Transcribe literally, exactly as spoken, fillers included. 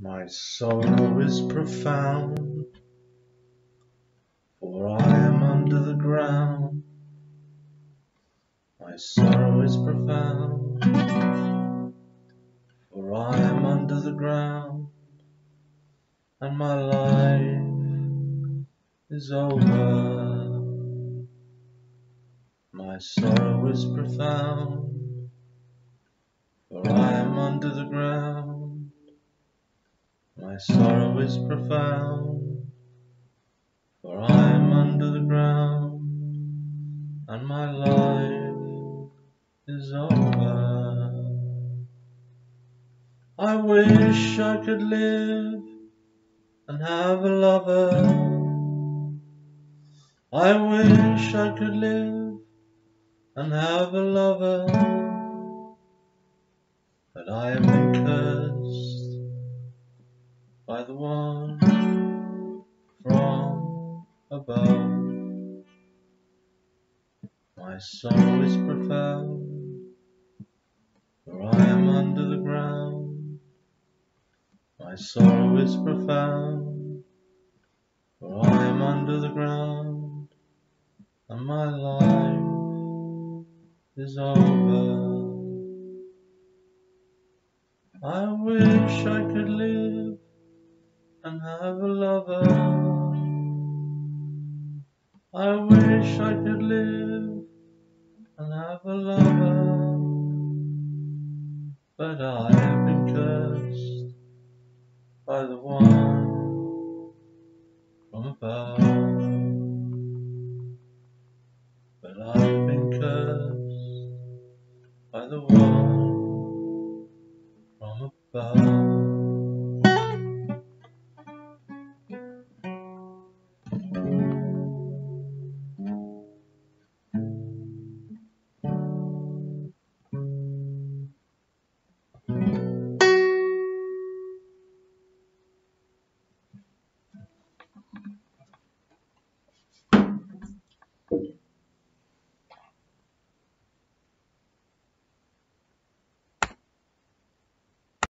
My sorrow is profound, for I am under the ground. My sorrow is profound, for I am under the ground, and my life is over. My sorrow is profound, for I am under the ground. My sorrow is profound, for I am under the ground, and my life is over. I wish I could live and have a lover. I wish I could live and have a lover, but I have been cursed by the one from above. My sorrow is profound, for I am under the ground. My sorrow is profound, for I am under the ground, and my life is over. I wish I could live and have a lover. I wish I could live and have a lover, but I have been cursed by the one from above. But I have been cursed by the one from above.